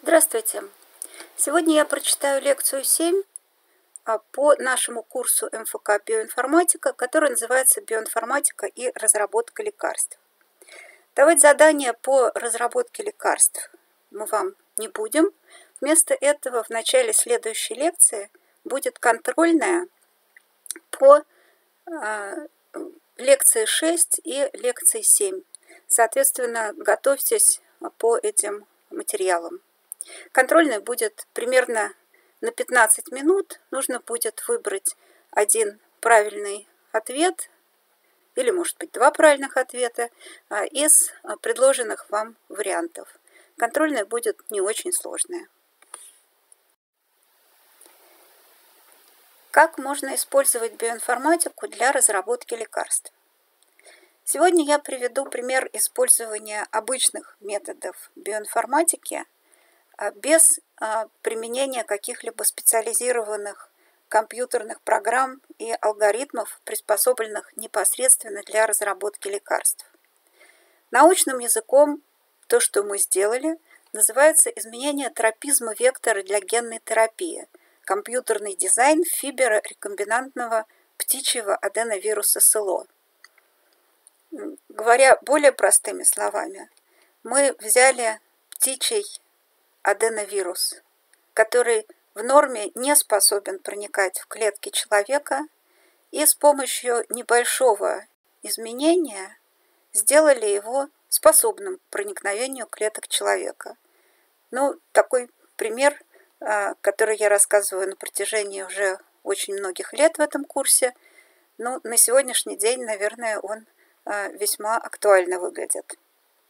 Здравствуйте! Сегодня я прочитаю лекцию 7 по нашему курсу МФК «Биоинформатика», который называется «Биоинформатика и разработка лекарств». Давать задания по разработке лекарств мы вам не будем. Вместо этого в начале следующей лекции будет контрольная по лекции 6 и лекции 7. Соответственно, готовьтесь по этим материалам. Контрольная будет примерно на 15 минут. Нужно будет выбрать один правильный ответ, или, может быть, два правильных ответа из предложенных вам вариантов. Контрольная будет не очень сложная. Как можно использовать биоинформатику для разработки лекарств? Сегодня я приведу пример использования обычных методов биоинформатики без применения каких-либо специализированных компьютерных программ и алгоритмов, приспособленных непосредственно для разработки лекарств. Научным языком то, что мы сделали, называется изменение тропизма вектора для генной терапии, компьютерный дизайн фиброрекомбинантного птичьего аденовируса СЛО. Говоря более простыми словами, мы взяли птичий аденовирус, который в норме не способен проникать в клетки человека, и с помощью небольшого изменения сделали его способным к проникновению клеток человека. Такой пример, который я рассказываю на протяжении уже очень многих лет в этом курсе, на сегодняшний день, наверное, он весьма актуально выглядит.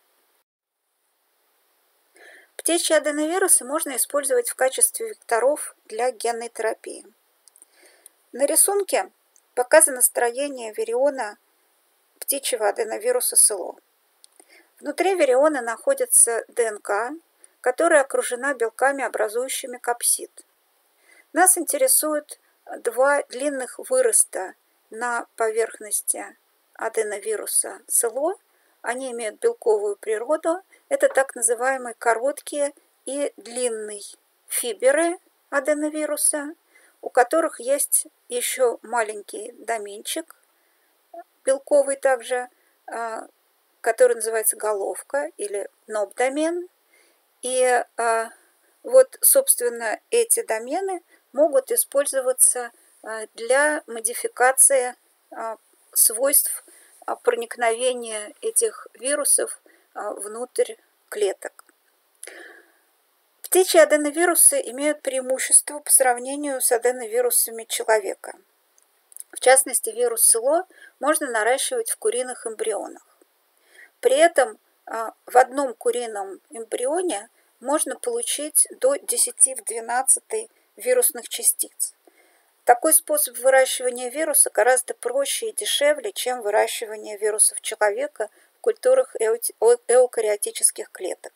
Птичьи аденовирусы можно использовать в качестве векторов для генной терапии. На рисунке показано строение вириона птичьего аденовируса СЛО. Внутри вириона находится ДНК, которая окружена белками, образующими капсид. Нас интересуют два длинных выроста на поверхности аденовируса СЛО. Они имеют белковую природу. Это так называемые короткие и длинные фиберы аденовируса, у которых есть еще маленький доменчик, белковый также, который называется головка или ноб-домен. И собственно, эти домены могут использоваться для модификации свойств проникновения этих вирусов внутрь клеток. Птичьи аденовирусы имеют преимущество по сравнению с аденовирусами человека. В частности, вирус СЛО можно наращивать в куриных эмбрионах. При этом в одном курином эмбрионе можно получить до 10 в 12 вирусных частиц. Такой способ выращивания вируса гораздо проще и дешевле, чем выращивание вирусов человека в культурах эукариотических клеток.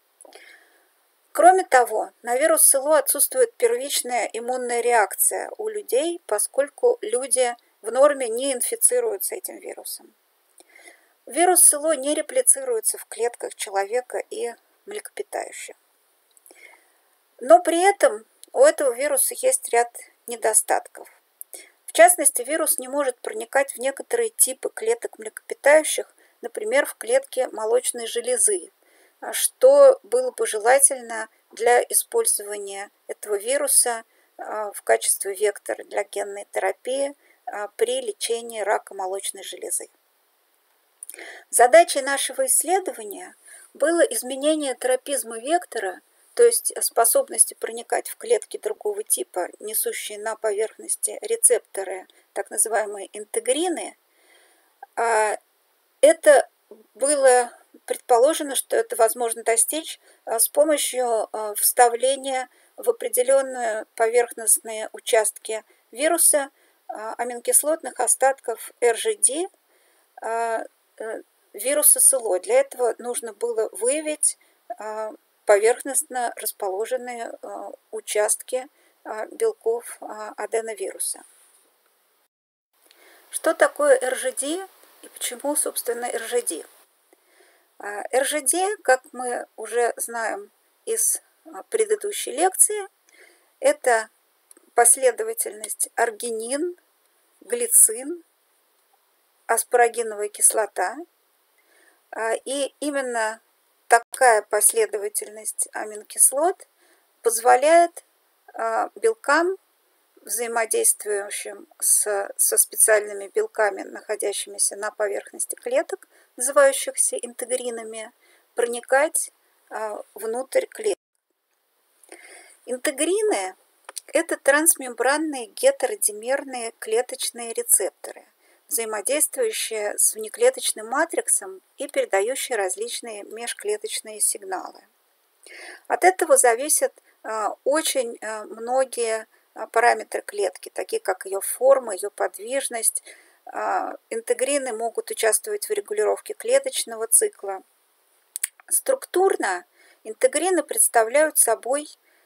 Кроме того, на вирус СЛО отсутствует первичная иммунная реакция у людей, поскольку люди в норме не инфицируются этим вирусом. Вирус СЛО не реплицируется в клетках человека и млекопитающих. Но при этом у этого вируса есть ряд недостатков. В частности, вирус не может проникать в некоторые типы клеток млекопитающих, например, в клетки молочной железы, что было бы желательно для использования этого вируса в качестве вектора для генной терапии при лечении рака молочной железы. Задачей нашего исследования было изменение тропизма вектора, то есть способности проникать в клетки другого типа, несущие на поверхности рецепторы, так называемые интегрины. Это было предположено, что это возможно достичь с помощью вставления в определенные поверхностные участки вируса аминокислотных остатков РЖД вируса СЛО. Для этого нужно было выявить поверхностно расположенные участки белков аденовируса. Что такое РЖД и почему, собственно, РЖД? РЖД, как мы уже знаем из предыдущей лекции. Это последовательность аргинин, глицин, аспарагиновая кислота. И именно такая последовательность аминокислот позволяет белкам, взаимодействующим со специальными белками, находящимися на поверхности клеток, называющихся интегринами, проникать внутрь клеток. Интегрины – это трансмембранные гетеродимерные клеточные рецепторы, взаимодействующие с внеклеточным матриксом и передающие различные межклеточные сигналы. От этого зависят очень многие параметры клетки, такие как ее форма, ее подвижность. Интегрины могут участвовать в регулировке клеточного цикла. Структурно интегрины представляют собой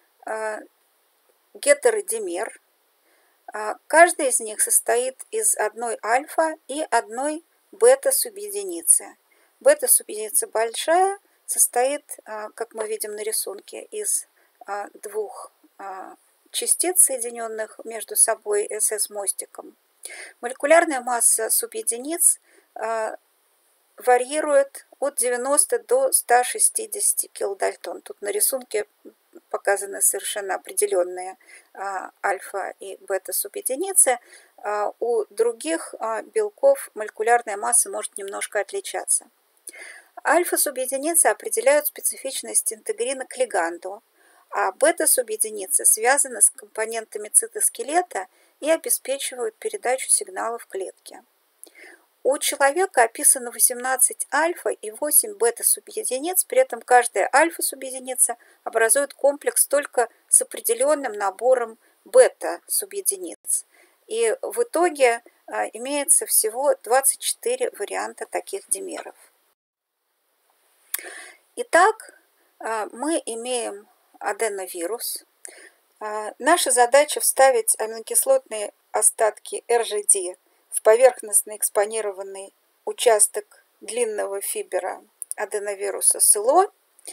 гетеродимер. Каждый из них состоит из одной альфа и одной бета-субъединицы. Бета-субъединица большая состоит, как мы видим на рисунке, из двух частиц, соединенных между собой СС-мостиком. Молекулярная масса субъединиц варьирует от 90 до 160 килодальтон. Тут на рисунке показаны совершенно определенные альфа и бета субъединицы. У других белков молекулярная масса может немножко отличаться. Альфа-субъединицы определяют специфичность интегрина к лиганду, а бета-субъединицы связаны с компонентами цитоскелета и обеспечивают передачу сигналов в клетке. У человека описано 18 альфа и 8 бета-субъединиц, при этом каждая альфа-субъединица образует комплекс только с определенным набором бета-субъединиц. И в итоге имеется всего 24 варианта таких димеров. Итак, мы имеем аденовирус. Наша задача вставить аминокислотные остатки РЖД в поверхностно экспонированный участок длинного фибера аденовируса СЛО.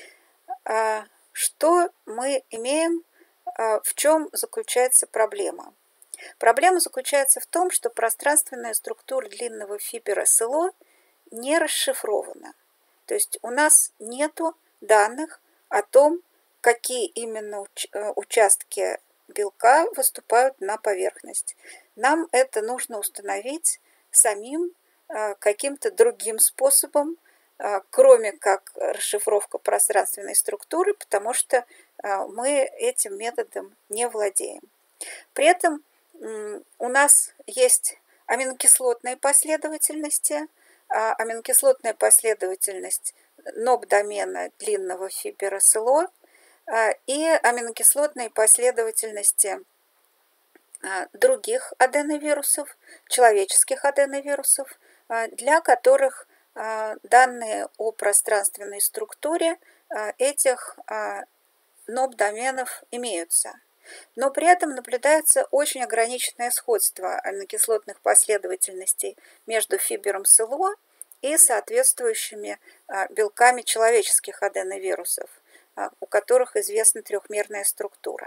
Что мы имеем, в чем заключается проблема? Проблема заключается в том, что пространственная структура длинного фибера СЛО не расшифрована. То есть у нас нет данных о том, какие именно участки белка выступают на поверхность. Нам это нужно установить самим каким-то другим способом, кроме как расшифровка пространственной структуры, потому что мы этим методом не владеем. При этом у нас есть аминокислотные последовательности, аминокислотная последовательность НОП-домена длинного фибера СЛО и аминокислотные последовательности других аденовирусов, человеческих аденовирусов, для которых данные о пространственной структуре этих НОП-доменов имеются. Но при этом наблюдается очень ограниченное сходство аминокислотных последовательностей между фибером СЛО и соответствующими белками человеческих аденовирусов, у которых известна трехмерная структура.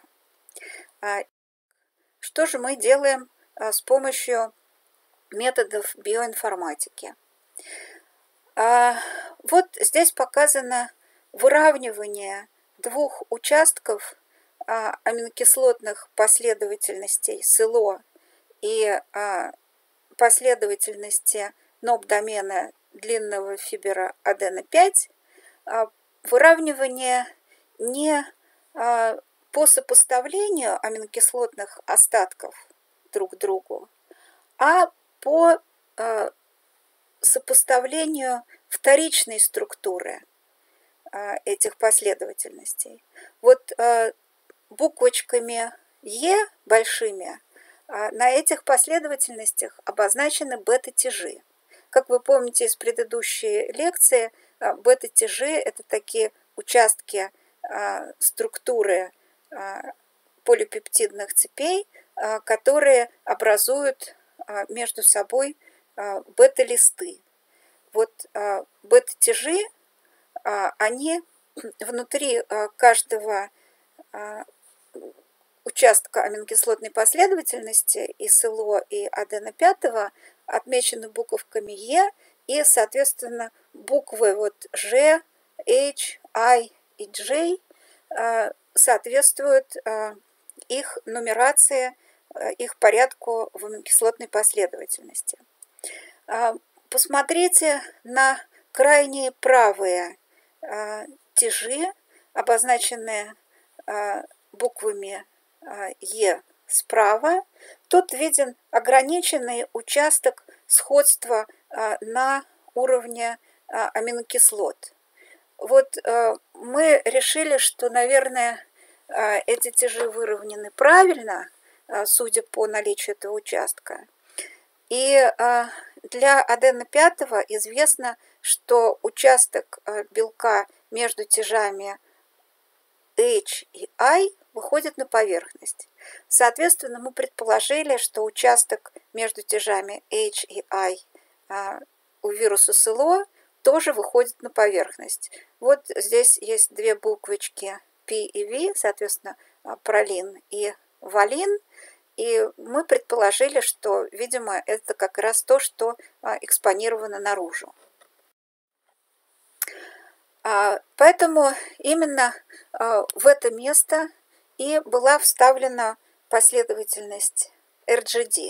Что же мы делаем с помощью методов биоинформатики? Вот здесь показано выравнивание двух участков аминокислотных последовательностей СЛО и последовательности НОП-домена длинного фибера адено-5, выравнивание не по сопоставлению аминокислотных остатков друг к другу, а по сопоставлению вторичной структуры этих последовательностей. Вот буквочками Е большими на этих последовательностях обозначены бета-тяжи. Как вы помните из предыдущей лекции, бета-тяжи – это такие участки структуры полипептидных цепей, которые образуют между собой бета-листы. Вот бета-тяжи, они внутри каждого участка аминокислотной последовательности и СЛО, и адена 5 отмечены буковками Е, и, соответственно, буквы вот Ж, H, I и J соответствуют их нумерации, их порядку в аминокислотной последовательности. Посмотрите на крайние правые тяжи, обозначенные буквами Е справа. Тут виден ограниченный участок сходства на уровне аминокислот. Вот мы решили, что, наверное, эти тяжи выровнены правильно, судя по наличию этого участка. И для адена 5 известно, что участок белка между тяжами H и I выходит на поверхность. Соответственно, мы предположили, что участок между тяжами H и I у вируса СЛО тоже выходит на поверхность. Вот здесь есть две буквочки P и V, соответственно, пролин и валин. И мы предположили, что, видимо, это как раз то, что экспонировано наружу. Поэтому именно в это место и была вставлена последовательность RGD.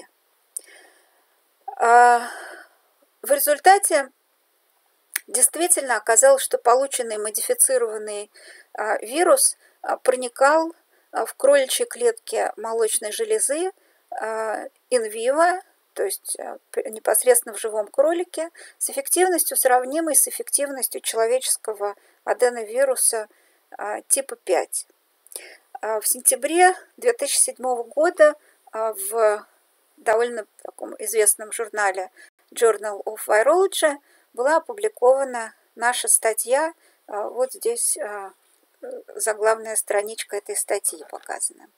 В результате действительно оказалось, что полученный модифицированный вирус проникал в кроличьи клетки молочной железы in-vivo, то есть непосредственно в живом кролике, с эффективностью, сравнимой с эффективностью человеческого аденовируса типа 5. В сентябре 2007 года в довольно таком известном журнале Journal of Virology была опубликована наша статья. Вот здесь заглавная страничка этой статьи показана.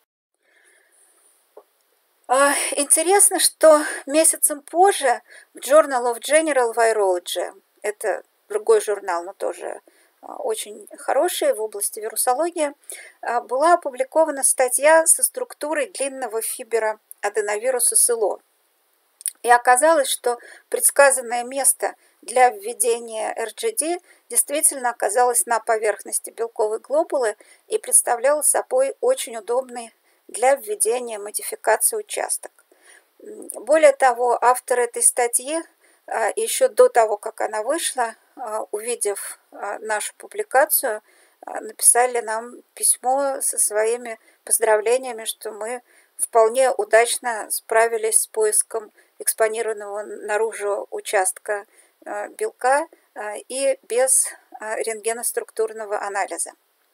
Интересно, что месяцем позже в Journal of General Virology, это другой журнал, но тоже очень хороший в области вирусологии, была опубликована статья со структурой длинного фибера аденовируса СЛО. И оказалось, что предсказанное место для введения RGD действительно оказалось на поверхности белковой глобулы и представляло собой очень удобный для введения модификации участок. Более того, автор этой статьи еще до того, как она вышла, увидев нашу публикацию, написали нам письмо со своими поздравлениями, что мы вполне удачно справились с поиском экспонированного наружу участка белка и без рентгеноструктурного анализа.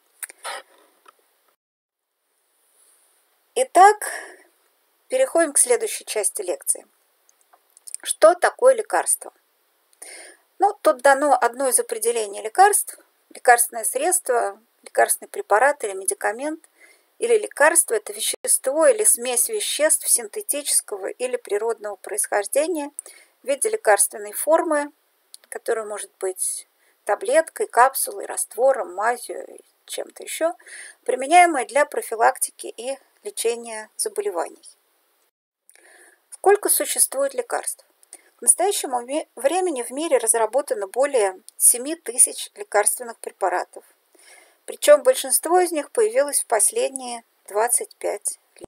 Итак, переходим к следующей части лекции. Что такое лекарство? Ну, тут дано одно из определений лекарств. Лекарственное средство, лекарственный препарат или медикамент, или лекарство – это вещество или смесь веществ синтетического или природного происхождения в виде лекарственной формы, которая может быть таблеткой, капсулой, раствором, мазью и чем-то еще, применяемое для профилактики и лечения заболеваний. Сколько существует лекарств? К настоящему времени в мире разработано более 7000 лекарственных препаратов. Причем большинство из них появилось в последние 25 лет.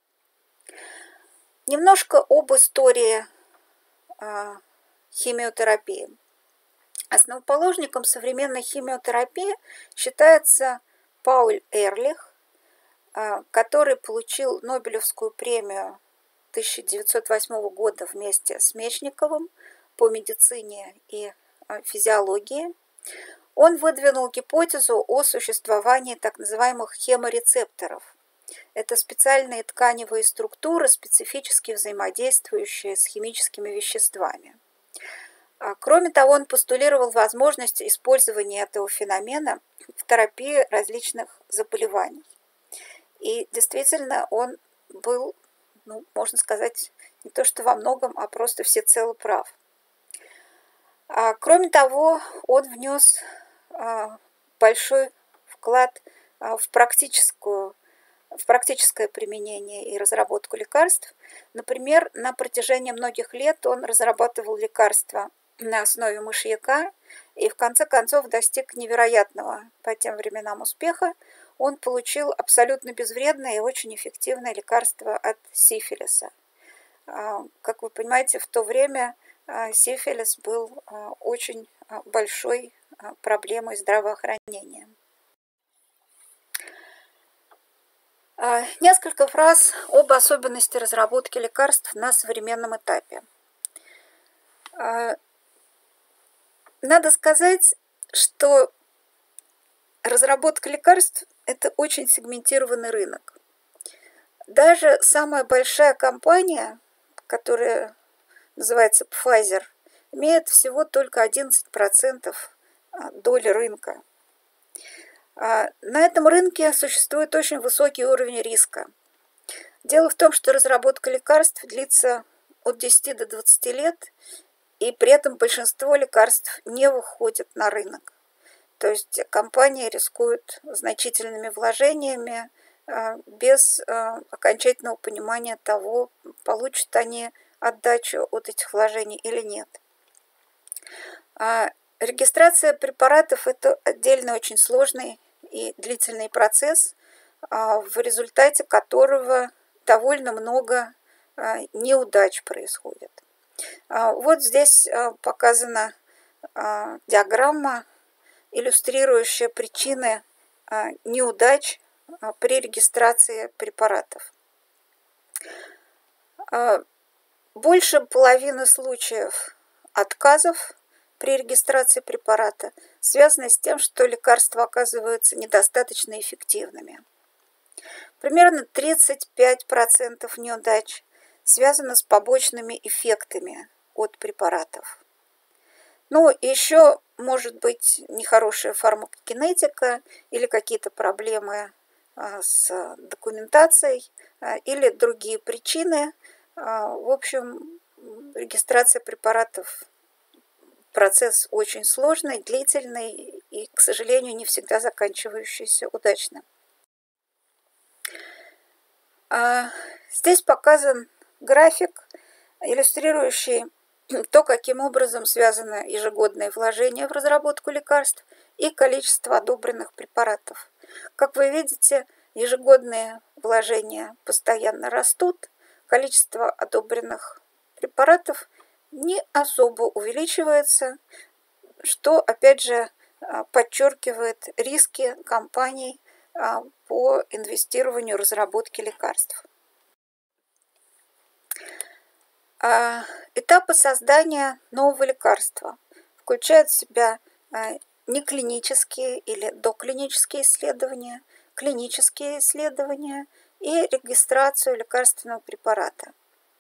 Немножко об истории химиотерапии. Основоположником современной химиотерапии считается Пауль Эрлих, который получил Нобелевскую премию 1908 года вместе с Мечниковым по медицине и физиологии. Он выдвинул гипотезу о существовании так называемых хеморецепторов. Это специальные тканевые структуры, специфически взаимодействующие с химическими веществами. Кроме того, он постулировал возможность использования этого феномена в терапии различных заболеваний. И действительно, он был, можно сказать, не то что во многом, а просто всецело прав. Кроме того, он внес большой вклад в практическое применение и разработку лекарств. Например, на протяжении многих лет он разрабатывал лекарства на основе мышьяка и в конце концов достиг невероятного по тем временам успеха. Он получил абсолютно безвредное и очень эффективное лекарство от сифилиса. Как вы понимаете, в то время сифилис был очень большой проблемой здравоохранения. Несколько фраз об особенности разработки лекарств на современном этапе. Надо сказать, что разработка лекарств – это очень сегментированный рынок. Даже самая большая компания, которая называется Pfizer, имеет всего только 11% доли рынка. На этом рынке существует очень высокий уровень риска. Дело в том, что разработка лекарств длится от 10 до 20 лет, и при этом большинство лекарств не выходит на рынок. То есть компании рискуют значительными вложениями без окончательного понимания того, получат они отдачу от этих вложений или нет. Регистрация препаратов – это отдельно очень сложный и длительный процесс, в результате которого довольно много неудач происходит. Вот здесь показана диаграмма, иллюстрирующая причины неудач при регистрации препаратов. Больше половины случаев отказов при регистрации препарата связаны с тем, что лекарства оказываются недостаточно эффективными. Примерно 35% неудач связано с побочными эффектами от препаратов. Ну, еще может быть нехорошая фармакокинетика или какие-то проблемы с документацией или другие причины. В общем, регистрация препаратов – процесс очень сложный, длительный и, к сожалению, не всегда заканчивающийся удачно. Здесь показан график, иллюстрирующий то, каким образом связано ежегодное вложение в разработку лекарств и количество одобренных препаратов. Как вы видите, ежегодные вложения постоянно растут, количество одобренных препаратов не особо увеличивается, что, опять же, подчеркивает риски компаний по инвестированию в разработке лекарств. Этапы создания нового лекарства включают в себя неклинические или доклинические исследования, клинические исследования и регистрацию лекарственного препарата.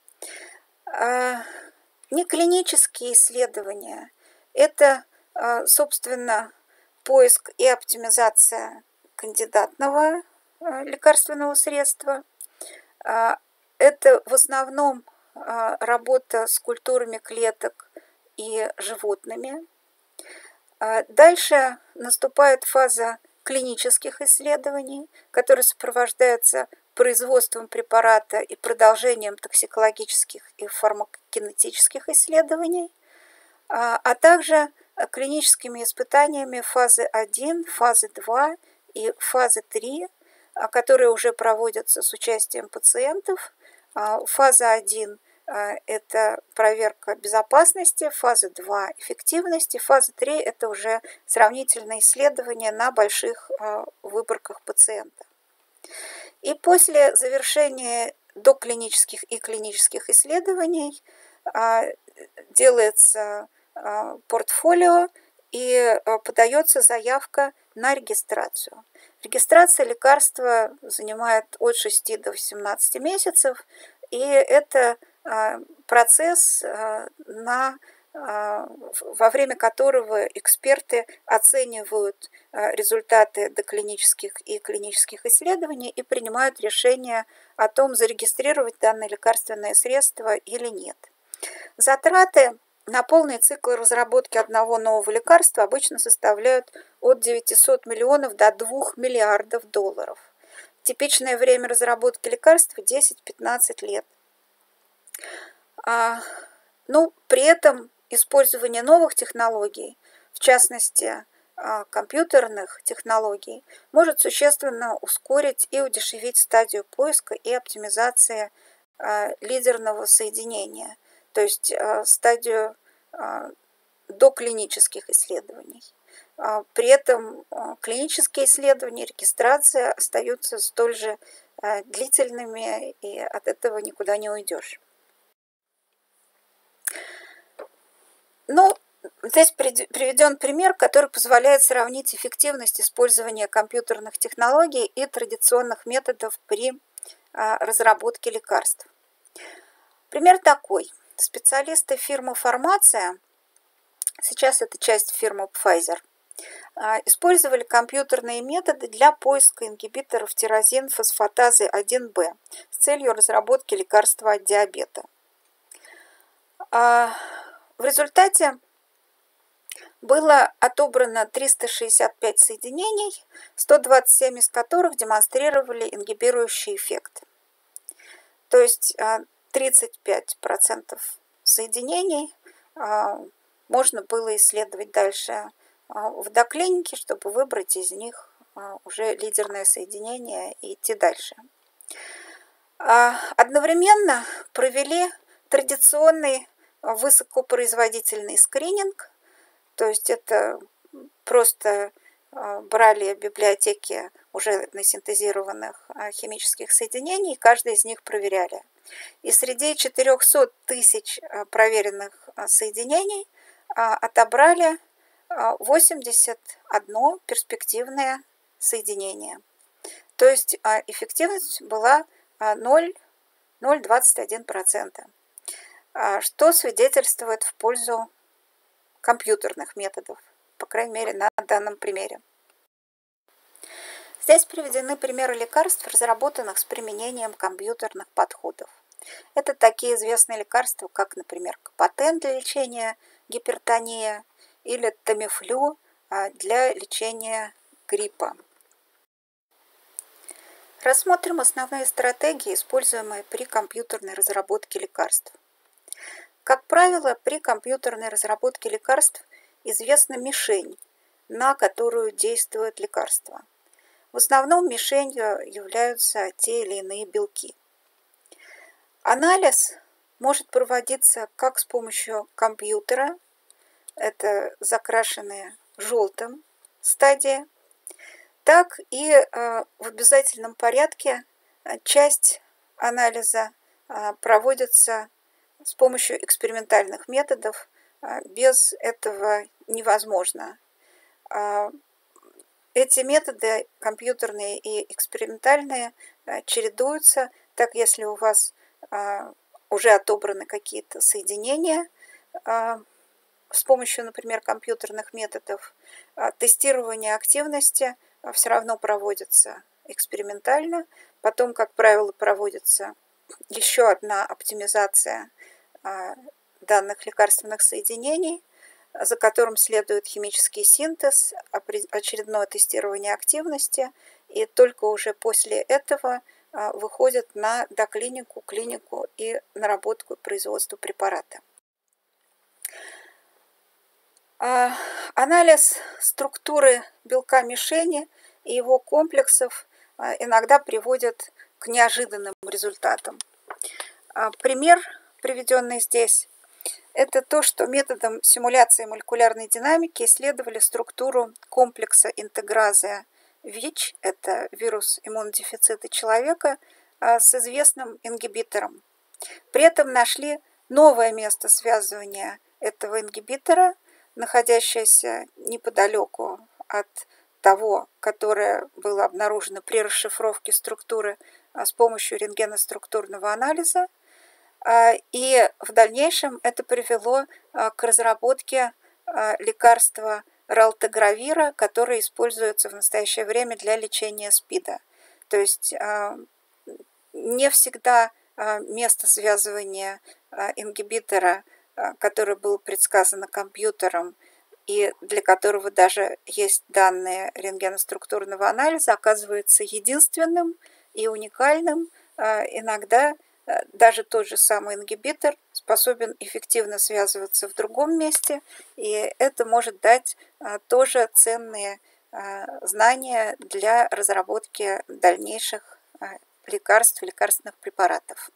Неклинические исследования – это, собственно, поиск и оптимизация кандидатного лекарственного средства. Это в основном работа с культурами клеток и животными. Дальше наступает фаза клинических исследований, которые сопровождаются производством препарата и продолжением токсикологических и фармакокинетических исследований, а также клиническими испытаниями фазы 1, фазы 2 и фазы 3, которые уже проводятся с участием пациентов. Фаза 1 – это проверка безопасности, фаза 2 – эффективности, фаза 3 – это уже сравнительные исследования на больших выборках пациента. И после завершения доклинических и клинических исследований делается портфолио и подается заявка на регистрацию. Регистрация лекарства занимает от 6 до 18 месяцев, и это процесс, во время которого эксперты оценивают результаты доклинических и клинических исследований и принимают решение о том, зарегистрировать данное лекарственное средство или нет. Затраты на полный цикл разработки одного нового лекарства обычно составляют от 900 миллионов до 2 миллиардов долларов. Типичное время разработки лекарства 10-15 лет. Но при этом использование новых технологий, в частности компьютерных технологий, может существенно ускорить и удешевить стадию поиска и оптимизации лидерного соединения, то есть стадию доклинических исследований. При этом клинические исследования, регистрация остаются столь же длительными, и от этого никуда не уйдешь. Ну, здесь приведен пример, который позволяет сравнить эффективность использования компьютерных технологий и традиционных методов при разработке лекарств. Пример такой. Специалисты фирмы «Фармация», сейчас это часть фирмы Pfizer, использовали компьютерные методы для поиска ингибиторов тирозин-фосфатазы 1b с целью разработки лекарства от диабета. В результате было отобрано 365 соединений, 127 из которых демонстрировали ингибирующий эффект. То есть 35% соединений можно было исследовать дальше в доклинике, чтобы выбрать из них уже лидерное соединение и идти дальше. Одновременно провели традиционный высокопроизводительный скрининг, то есть это просто брали библиотеки уже насинтезированных химических соединений, и каждый из них проверяли. И среди 400 тысяч проверенных соединений отобрали 81 перспективное соединение. То есть эффективность была 0,21%, что свидетельствует в пользу компьютерных методов, по крайней мере, на данном примере. Здесь приведены примеры лекарств, разработанных с применением компьютерных подходов. Это такие известные лекарства, как, например, Капотен для лечения гипертонии или Тамифлю для лечения гриппа. Рассмотрим основные стратегии, используемые при компьютерной разработке лекарств. Как правило, при компьютерной разработке лекарств известна мишень, на которую действует лекарство. В основном мишенью являются те или иные белки. Анализ может проводиться как с помощью компьютера, это закрашенные желтым стадии, так и в обязательном порядке часть анализа проводится с помощью экспериментальных методов. Без этого невозможно. Эти методы, компьютерные и экспериментальные, чередуются. Так, если у вас уже отобраны какие-то соединения с помощью, например, компьютерных методов, тестирование активности все равно проводится экспериментально. Потом, как правило, проводится еще одна оптимизация данных лекарственных соединений, за которым следует химический синтез, очередное тестирование активности, и только уже после этого выходит на доклинику, клинику и наработку и производство препарата. Анализ структуры белка мишени и его комплексов иногда приводит к неожиданным результатам. Пример, приведенный здесь, это то, что методом симуляции молекулярной динамики исследовали структуру комплекса интегразы ВИЧ, это вирус иммунодефицита человека, с известным ингибитором. При этом нашли новое место связывания этого ингибитора, находящееся неподалеку от того, которое было обнаружено при расшифровке структуры с помощью рентгеноструктурного анализа. И в дальнейшем это привело к разработке лекарства ралтегравира, которое используется в настоящее время для лечения СПИДа. То есть не всегда место связывания ингибитора который был предсказан компьютером и для которого даже есть данные рентгеноструктурного анализа, оказывается единственным и уникальным. Иногда даже тот же самый ингибитор способен эффективно связываться в другом месте, и это может дать тоже ценные знания для разработки дальнейших лекарств, лекарственных препаратов.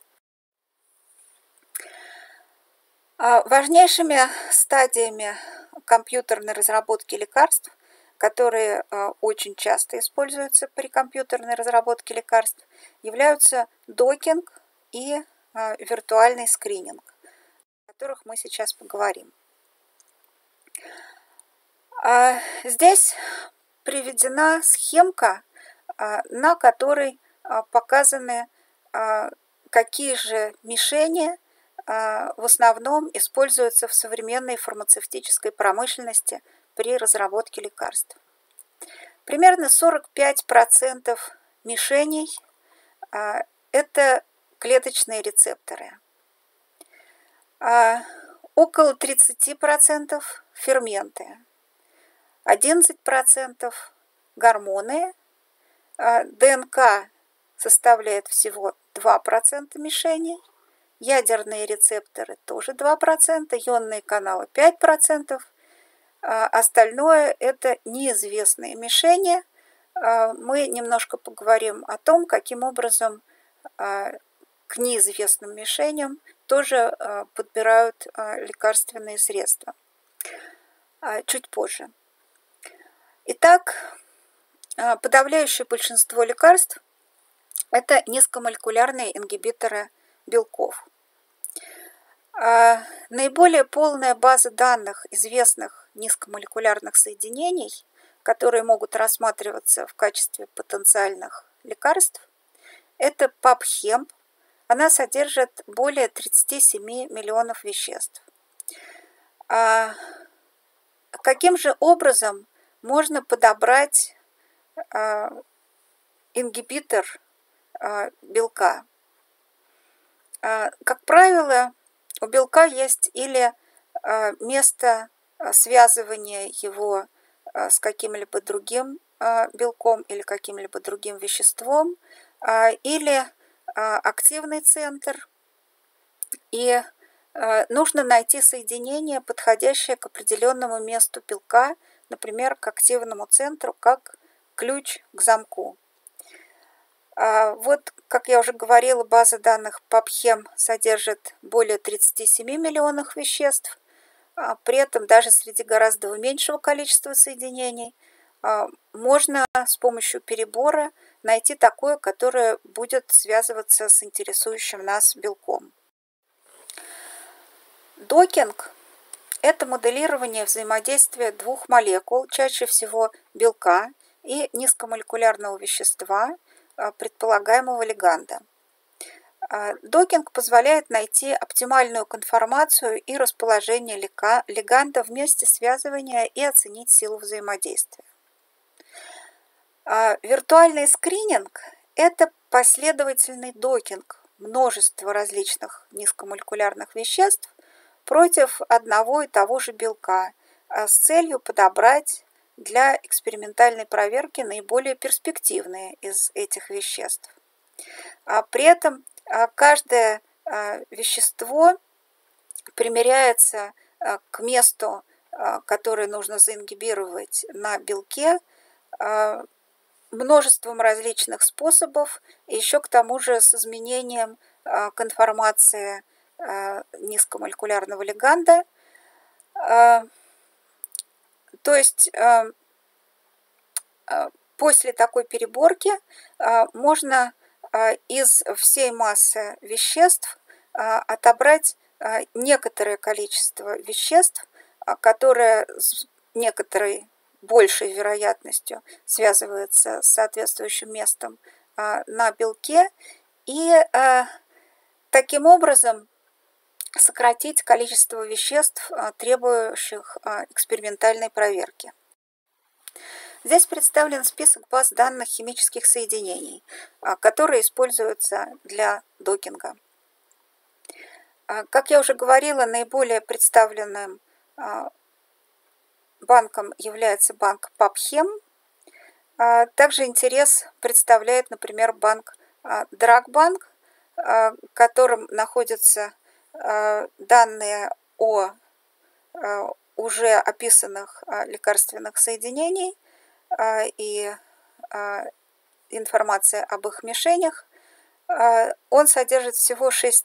Важнейшими стадиями компьютерной разработки лекарств, которые очень часто используются при компьютерной разработке лекарств, являются докинг и виртуальный скрининг, о которых мы сейчас поговорим. Здесь приведена схемка, на которой показаны, какие же мишени в основном используются в современной фармацевтической промышленности при разработке лекарств. Примерно 45% мишеней – это клеточные рецепторы. Около 30% – ферменты. 11% – гормоны. ДНК составляет всего 2% мишеней. Ядерные рецепторы тоже 2%, ионные каналы 5%. Остальное – это неизвестные мишени. Мы немножко поговорим о том, каким образом к неизвестным мишеням тоже подбирают лекарственные средства. Чуть позже. Итак, подавляющее большинство лекарств – это низкомолекулярные ингибиторы белков. Наиболее полная база данных известных низкомолекулярных соединений, которые могут рассматриваться в качестве потенциальных лекарств, это PubChem. Она содержит более 37 миллионов веществ. Каким же образом можно подобрать ингибитор белка? Как правило, у белка есть или место связывания его с каким-либо другим белком или каким-либо другим веществом, или активный центр, и нужно найти соединение, подходящее к определенному месту белка, например, к активному центру, как ключ к замку. Вот, как я уже говорила, база данных PubChem содержит более 37 миллионов веществ. При этом даже среди гораздо меньшего количества соединений можно с помощью перебора найти такое, которое будет связываться с интересующим нас белком. Докинг – это моделирование взаимодействия двух молекул, чаще всего белка и низкомолекулярного вещества, предполагаемого лиганда. Докинг позволяет найти оптимальную конформацию и расположение лиганда в месте связывания и оценить силу взаимодействия. Виртуальный скрининг – это последовательный докинг множества различных низкомолекулярных веществ против одного и того же белка с целью подобрать для экспериментальной проверки наиболее перспективные из этих веществ. При этом каждое вещество примеряется к месту, которое нужно заингибировать на белке, множеством различных способов, и еще к тому же с изменением конформации низкомолекулярного лиганда. То есть после такой переборки можно из всей массы веществ отобрать некоторое количество веществ, которые с некоторой большей вероятностью связываются с соответствующим местом на белке, и таким образом сократить количество веществ, требующих экспериментальной проверки. Здесь представлен список баз данных химических соединений, которые используются для докинга. Как я уже говорила, наиболее представленным банком является банк Папхем. Также интерес представляет, например, банк Драгбанк, в котором находятся данные о уже описанных лекарственных соединениях и информация об их мишенях. Он содержит всего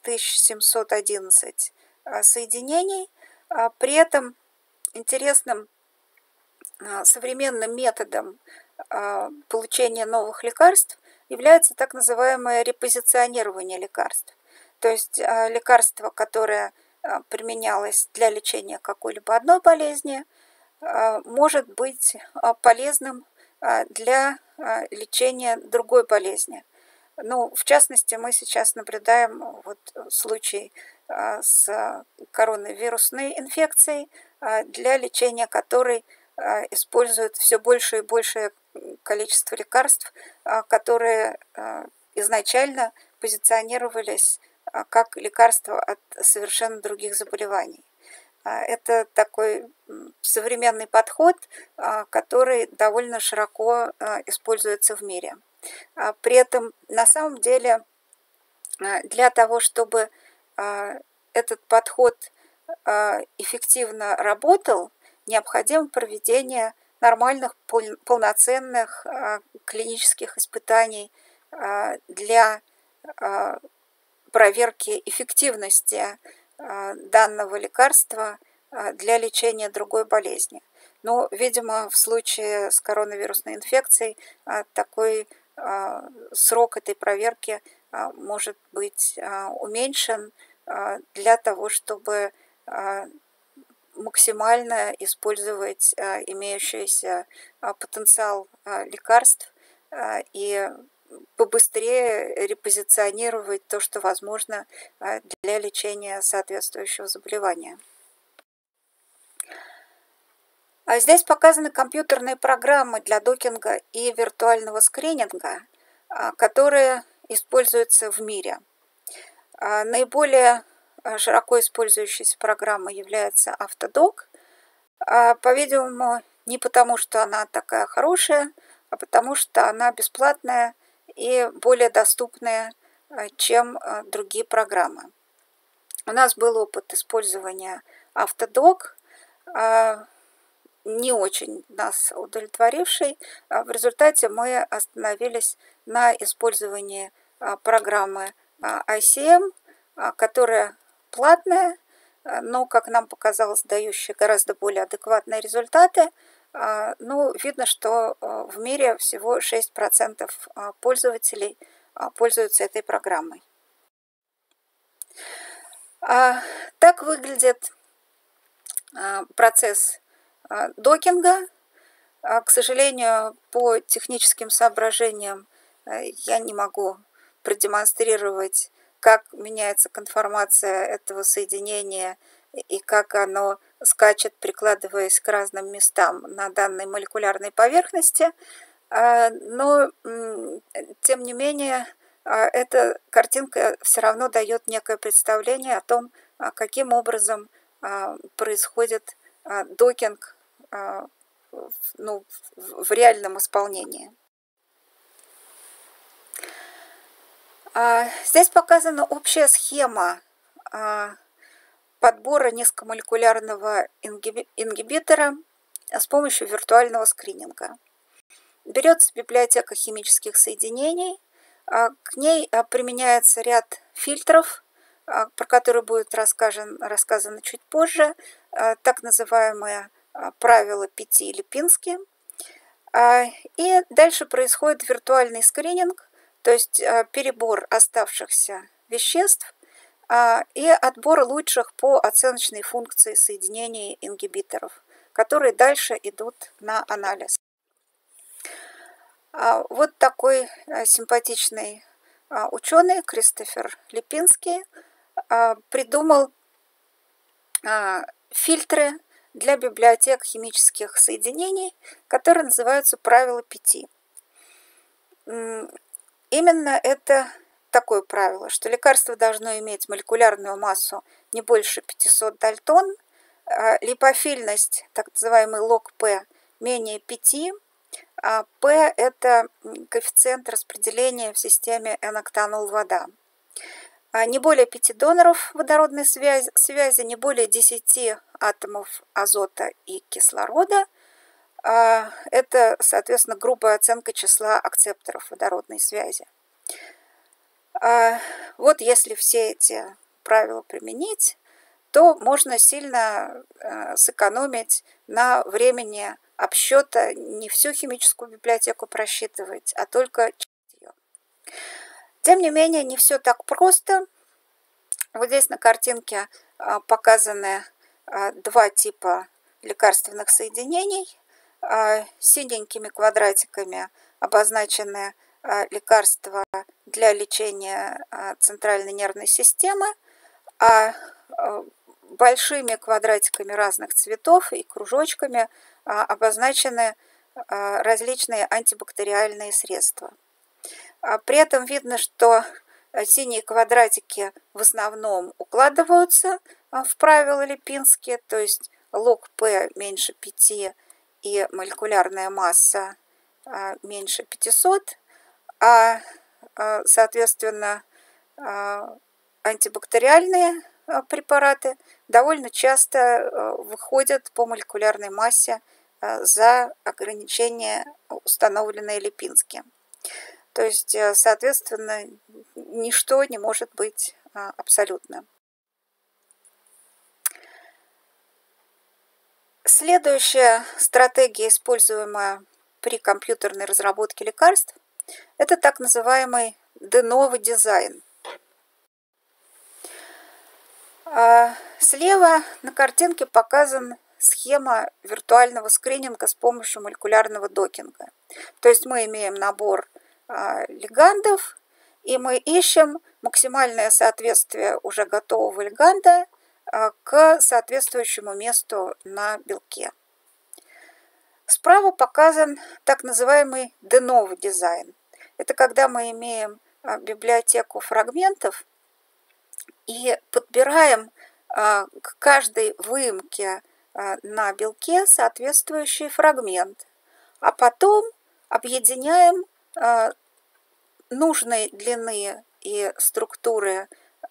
6711 соединений. При этом интересным современным методом получения новых лекарств является так называемое репозиционирование лекарств. То есть лекарство, которое применялось для лечения какой-либо одной болезни, может быть полезным для лечения другой болезни. Ну, в частности, мы сейчас наблюдаем вот случай с коронавирусной инфекцией, для лечения которой используют все больше и большее количество лекарств, которые изначально позиционировались как лекарства от совершенно других заболеваний. Это такой современный подход, который довольно широко используется в мире. При этом на самом деле для того, чтобы этот подход эффективно работал, необходимо проведение нормальных, полноценных клинических испытаний для проверки эффективности данного лекарства для лечения другой болезни. Но, видимо, в случае с коронавирусной инфекцией такой срок этой проверки может быть уменьшен для того, чтобы максимально использовать имеющийся потенциал лекарств и побыстрее репозиционировать то, что возможно для лечения соответствующего заболевания. Здесь показаны компьютерные программы для докинга и виртуального скрининга, которые используются в мире. Наиболее широко использующейся программой является Автодок. По-видимому, не потому, что она такая хорошая, а потому что она бесплатная и более доступная, чем другие программы. У нас был опыт использования Автодок, не очень нас удовлетворивший. В результате мы остановились на использовании программы ICM, которая платная, но, как нам показалось, дающая гораздо более адекватные результаты. Ну, видно, что в мире всего 6% пользователей пользуются этой программой. Так выглядит процесс докинга. К сожалению, по техническим соображениям я не могу продемонстрировать, как меняется конформация этого соединения и как оно скачет, прикладываясь к разным местам на данной молекулярной поверхности. Но, тем не менее, эта картинка все равно дает некое представление о том, каким образом происходит докинг в реальном исполнении. Здесь показана общая схема подбора низкомолекулярного ингибитора с помощью виртуального скрининга. Берется библиотека химических соединений, к ней применяется ряд фильтров, про которые будет рассказано чуть позже, так называемые правила 5 Липински. И дальше происходит виртуальный скрининг, то есть перебор оставшихся веществ и отбор лучших по оценочной функции соединений ингибиторов, которые дальше идут на анализ. Вот такой симпатичный ученый Кристофер Липинский придумал фильтры для библиотек химических соединений, которые называются правила 5. Именно это такое правило, что лекарство должно иметь молекулярную массу не больше 500 дальтон, липофильность, так называемый лог P, менее 5, а P – это коэффициент распределения в системе N-октанол вода. Не более 5 доноров водородной связи, не более 10 атомов азота и кислорода. Это, соответственно, грубая оценка числа акцепторов водородной связи. Вот если все эти правила применить, то можно сильно сэкономить на времени обсчета, не всю химическую библиотеку просчитывать, а только часть ее. Тем не менее, не все так просто. Вот здесь на картинке показаны два типа лекарственных соединений. Синенькими квадратиками обозначены лекарства для лечения центральной нервной системы, а большими квадратиками разных цветов и кружочками обозначены различные антибактериальные средства. При этом видно, что синие квадратики в основном укладываются в правила Липинские, то есть лог P меньше 5 и молекулярная масса меньше 500, а, соответственно, антибактериальные препараты довольно часто выходят по молекулярной массе за ограничение, установленное Липинским. То есть, соответственно, ничто не может быть абсолютным. Следующая стратегия, используемая при компьютерной разработке лекарств, это так называемый de novo дизайн. Слева на картинке показана схема виртуального скрининга с помощью молекулярного докинга. То есть мы имеем набор лигандов, и мы ищем максимальное соответствие уже готового лиганда к соответствующему месту на белке. Справа показан так называемый de novo дизайн. Это когда мы имеем библиотеку фрагментов и подбираем к каждой выемке на белке соответствующий фрагмент, а потом объединяем нужной длины и структуры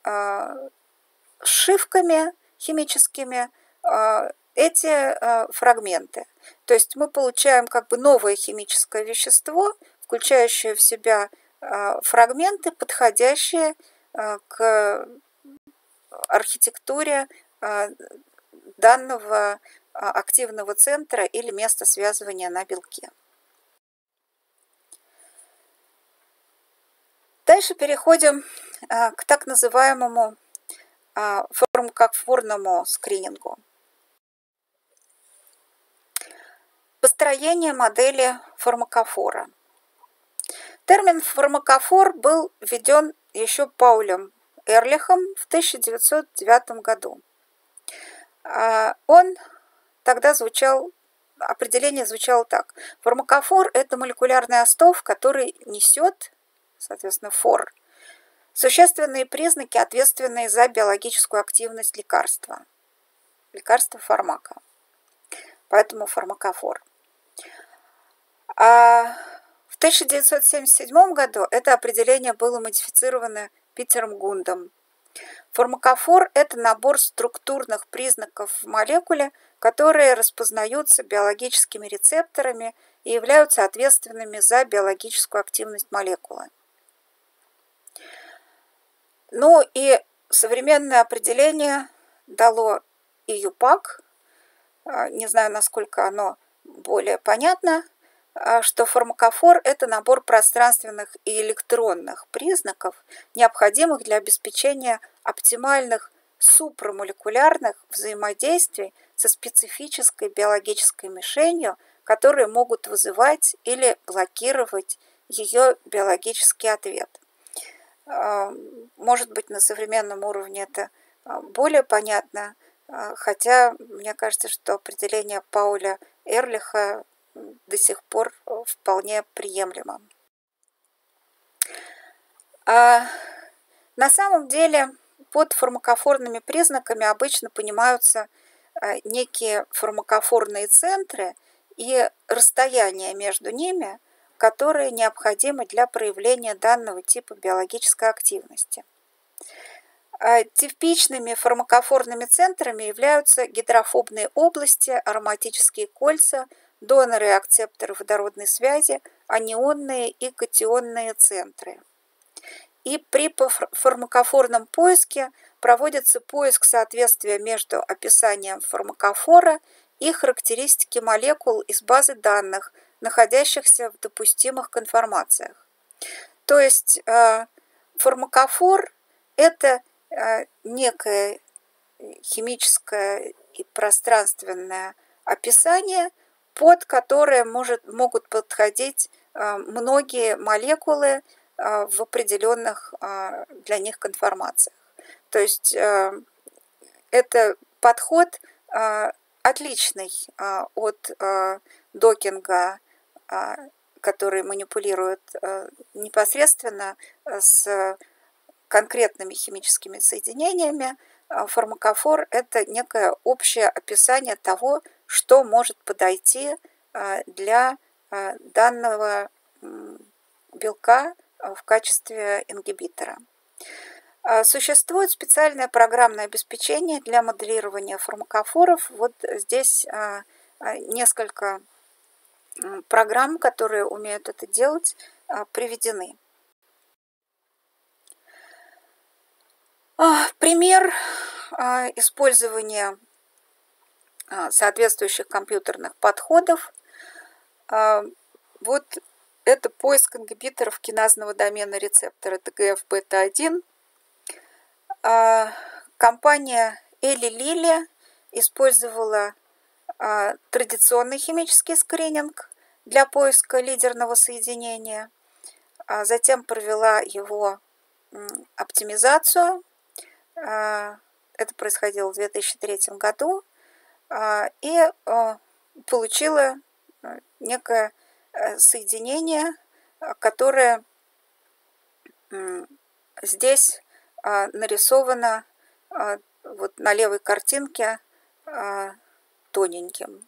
сшивками химическими эти фрагменты. То есть мы получаем как бы новое химическое вещество, включающее в себя фрагменты, подходящие к архитектуре данного активного центра или места связывания на белке. Дальше переходим к так называемому фармакофорному скринингу. Построение модели фармакофора. Термин фармакофор был введен еще Паулем Эрлихом в 1909 году. Определение звучало так. Фармакофор – это молекулярный остов, который несет, соответственно, фор, существенные признаки, ответственные за биологическую активность лекарства. Лекарство фармака. Поэтому фармакофор. В 1977 году это определение было модифицировано Питером Гундом. Фармакофор – это набор структурных признаков в молекуле, которые распознаются биологическими рецепторами и являются ответственными за биологическую активность молекулы. Ну и современное определение дало и ЮПАК. Не знаю, насколько оно более понятно, что фармакофор – это набор пространственных и электронных признаков, необходимых для обеспечения оптимальных супрамолекулярных взаимодействий со специфической биологической мишенью, которые могут вызывать или блокировать ее биологический ответ. Может быть, на современном уровне это более понятно, хотя мне кажется, что определение Пауля Эрлиха до сих пор вполне приемлемо. На самом деле под фармакофорными признаками обычно понимаются некие фармакофорные центры и расстояния между ними, которые необходимы для проявления данного типа биологической активности. Типичными фармакофорными центрами являются гидрофобные области, ароматические кольца, доноры и акцепторы водородной связи, анионные и катионные центры. И при фармакофорном поиске проводится поиск соответствия между описанием фармакофора и характеристики молекул из базы данных, находящихся в допустимых конформациях. То есть фармакофор – это некое химическое и пространственное описание, под которое могут подходить многие молекулы в определенных для них конформациях. То есть это подход отличный от докинга, который манипулирует непосредственно с конкретными химическими соединениями. Фармакофор – это некое общее описание того, что может подойти для данного белка в качестве ингибитора. Существует специальное программное обеспечение для моделирования фармакофоров. Вот здесь несколько программ, которые умеют это делать, приведены. Пример использования соответствующих компьютерных подходов. Вот это поиск ингибиторов киназного домена рецептора ТГФ-бета-1. Компания Eli Lilly использовала традиционный химический скрининг для поиска лидерного соединения, затем провела его оптимизацию. Это происходило в 2003 году, и получила некое соединение, которое здесь нарисовано вот на левой картинке тоненьким.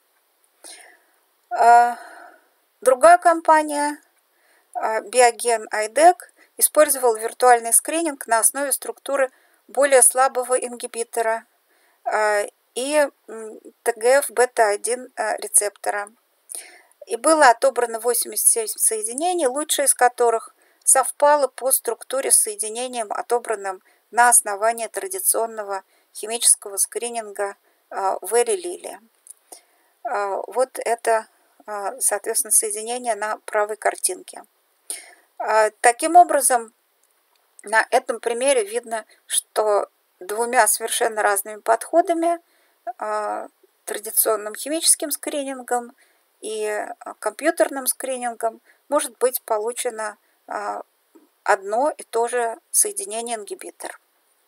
Другая компания, Biogen IDEC, использовала виртуальный скрининг на основе структуры более слабого ингибитора и ТГФ-бета-1 рецептора. И было отобрано 87 соединений, лучшее из которых совпало по структуре с соединением, отобранным на основании традиционного химического скрининга в Eli Lilly. Вот это, соответственно, соединение на правой картинке. Таким образом, на этом примере видно, что двумя совершенно разными подходами, традиционным химическим скринингом и компьютерным скринингом, может быть получено одно и то же соединение ингибитор.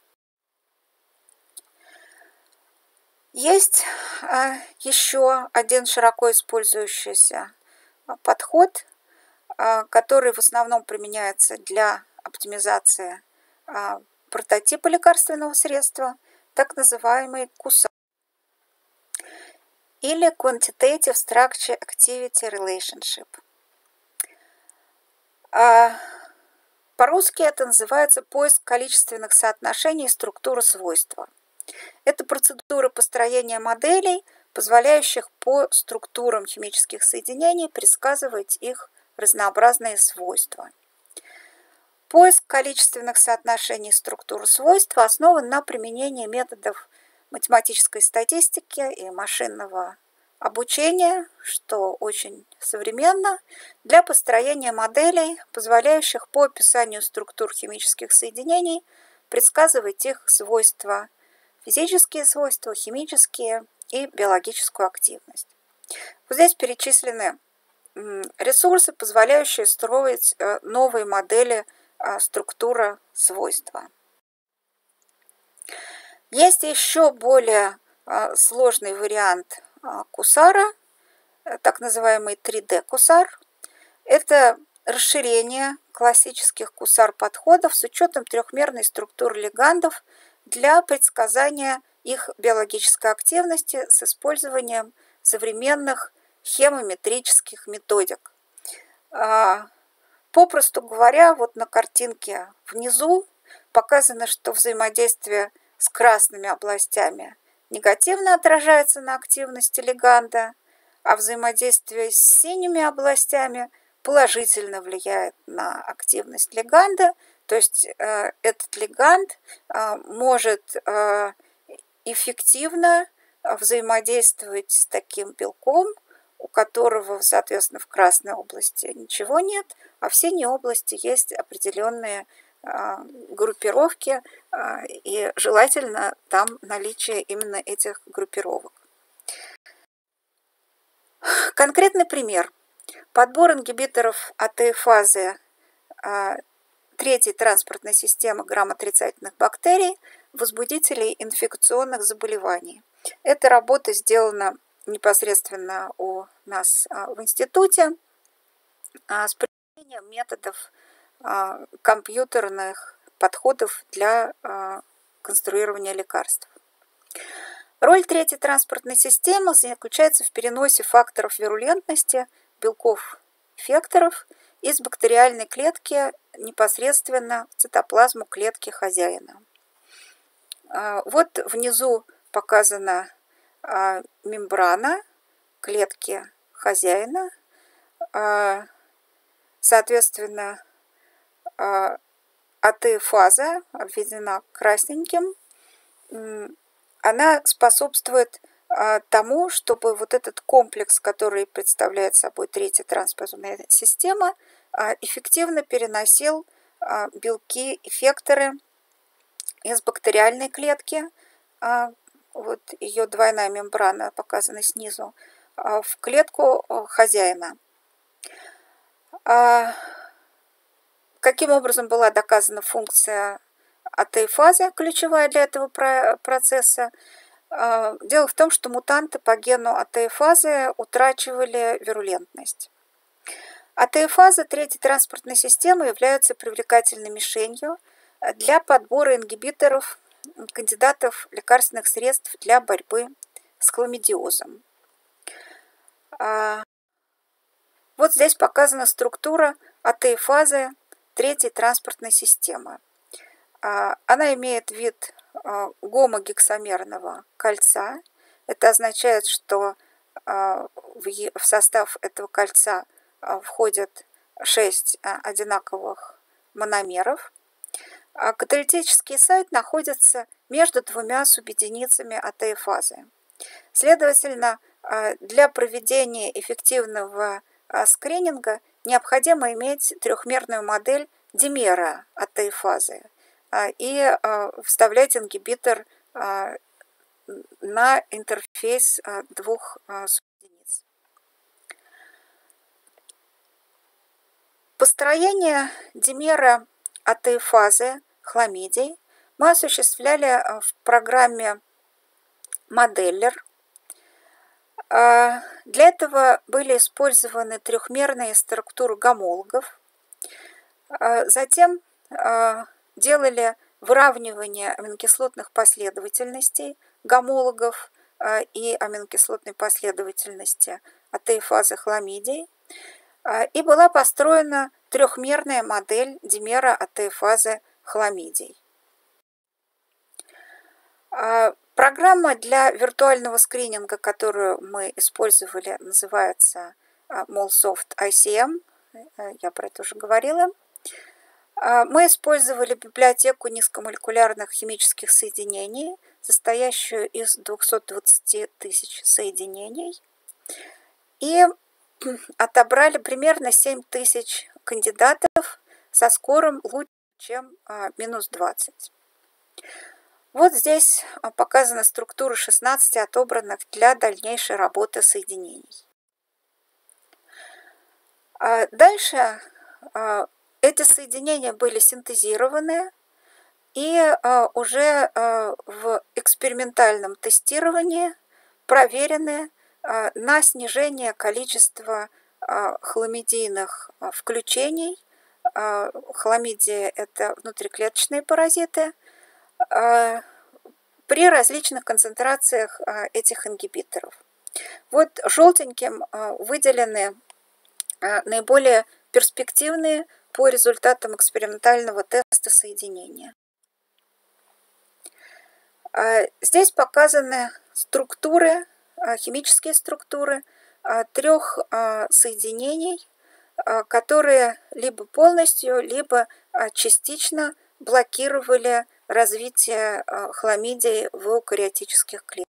Есть еще один широко использующийся подход, который в основном применяется для оптимизации прототипа лекарственного средства, так называемый QSAR или Quantitative Structure Activity Relationship. По-русски это называется поиск количественных соотношений структуры свойства. Это процедура построения моделей, позволяющих по структурам химических соединений предсказывать их разнообразные свойства. Поиск количественных соотношений структур свойства основан на применении методов математической статистики и машинного обучения, что очень современно, для построения моделей, позволяющих по описанию структур химических соединений предсказывать их свойства, физические свойства, химические и биологическую активность. Вот здесь перечислены ресурсы, позволяющие строить новые модели структуры свойства. Есть еще более сложный вариант QSAR, так называемый 3D QSAR. Это расширение классических кусар-подходов с учетом трехмерной структуры лигандов для предсказания их биологической активности с использованием современных хемометрических методик. Попросту говоря, вот на картинке внизу показано, что взаимодействие с красными областями негативно отражается на активности лиганда, а взаимодействие с синими областями положительно влияет на активность лиганда. То есть этот лиганд может эффективно взаимодействовать с таким белком, у которого, соответственно, в красной области ничего нет, а в синей области есть определенные группировки, и желательно там наличие именно этих группировок. Конкретный пример. Подбор ингибиторов АТФазы третьей транспортной системы грамотрицательных бактерий, возбудителей инфекционных заболеваний. Эта работа сделана непосредственно у нас в институте с применением методов компьютерных подходов для конструирования лекарств. Роль третьей транспортной системы заключается в переносе факторов вирулентности белков-эффекторов из бактериальной клетки непосредственно в цитоплазму клетки хозяина. Вот внизу показана мембрана клетки хозяина. Соответственно, АТФаза обведена красненьким. Она способствует тому, чтобы вот этот комплекс, который представляет собой третья транспортная система, эффективно переносил белки-эффекторы из бактериальной клетки, вот ее двойная мембрана показана снизу, в клетку хозяина. Каким образом была доказана функция АТФазы, ключевая для этого процесса? Дело в том, что мутанты по гену АТФазы утрачивали вирулентность. АТФаза третьей транспортной системы являются привлекательной мишенью для подбора ингибиторов кандидатов лекарственных средств для борьбы с хламидиозом. Вот здесь показана структура АТФазы третьей транспортной системы. Она имеет вид гомогексамерного кольца. Это означает, что в состав этого кольца входят 6 одинаковых мономеров. Каталитический сайт находится между двумя субъединицами АТФазы. Следовательно, для проведения эффективного скрининга необходимо иметь трехмерную модель димера АТФазы и вставлять ингибитор на интерфейс двух субъединиц. Построение димера АТФазы хламидий мы осуществляли в программе Modeller. Для этого были использованы трехмерные структуры гомологов. Затем делали выравнивание аминокислотных последовательностей гомологов и аминокислотной последовательности АТФазы хламидий. И была построена трехмерная модель димера АТФазы хламидий. Программа для виртуального скрининга, которую мы использовали, называется MolSoft ICM. Я про это уже говорила. Мы использовали библиотеку низкомолекулярных химических соединений, состоящую из 220 тысяч соединений. И отобрали примерно 7 тысяч кандидатов со скором лучше, чем -20. Вот здесь показана структура 16 отобранных для дальнейшей работы соединений. Дальше эти соединения были синтезированы и уже в экспериментальном тестировании проверены на снижение количества хламидийных включений. Хламидии – это внутриклеточные паразиты. При различных концентрациях этих ингибиторов. Вот желтеньким выделены наиболее перспективные по результатам экспериментального теста соединения. Здесь показаны структуры, химические структуры 3 соединений, которые либо полностью, либо частично блокировали развитие хламидий в эукариотических клетках.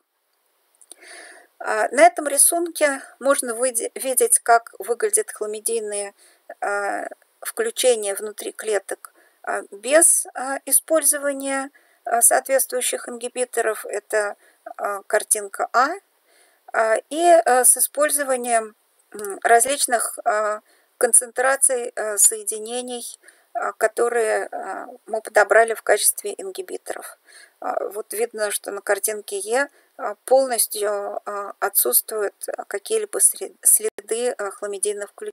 На этом рисунке можно видеть, как выглядят хламидийные включения внутри клеток без использования соответствующих ингибиторов. Это картинка и с использованием различных концентраций соединений, которые мы подобрали в качестве ингибиторов. Вот видно, что на картинке Е полностью отсутствуют какие-либо следы хламидийных включений.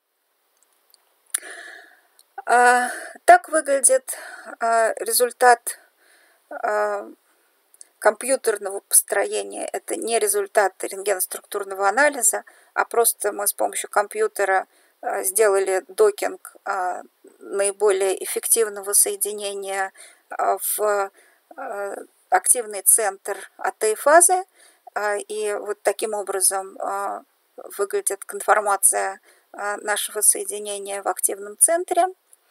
Так выглядит результат компьютерного построения. Это не результат рентгеноструктурного анализа, а просто мы с помощью компьютера сделали докинг наиболее эффективного соединения в активный центр АТ-фазы. И вот таким образом выглядит конформация нашего соединения в активном центре.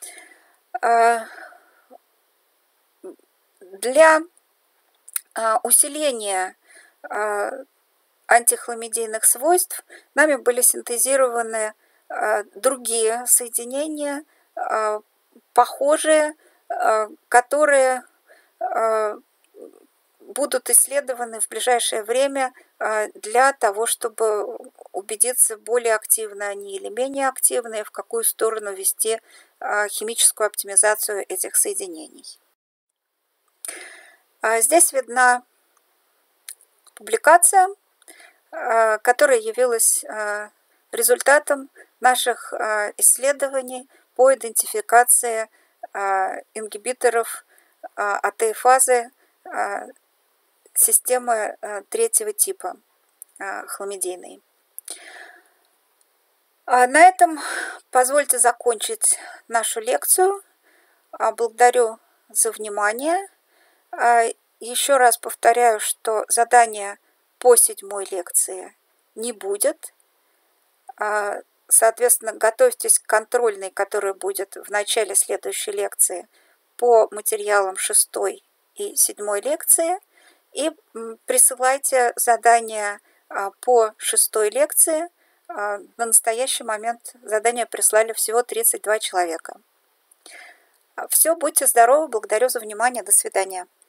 Для усиления антихламидийных свойств нами были синтезированы другие соединения, похожие, которые будут исследованы в ближайшее время для того, чтобы убедиться, более активны они или менее активны, в какую сторону вести химическую оптимизацию этих соединений. Здесь видна публикация, которая явилась результатом наших исследований по идентификации ингибиторов АТ-фазы системы 3-го типа хламидийной. На этом позвольте закончить нашу лекцию. Благодарю за внимание. Еще раз повторяю, что задания по 7-й лекции не будет. Соответственно, готовьтесь к контрольной, которая будет в начале следующей лекции по материалам 6-й и 7-й лекции. И присылайте задания по 6-й лекции. На настоящий момент задания прислали всего 32 человека. Все, будьте здоровы, благодарю за внимание, до свидания.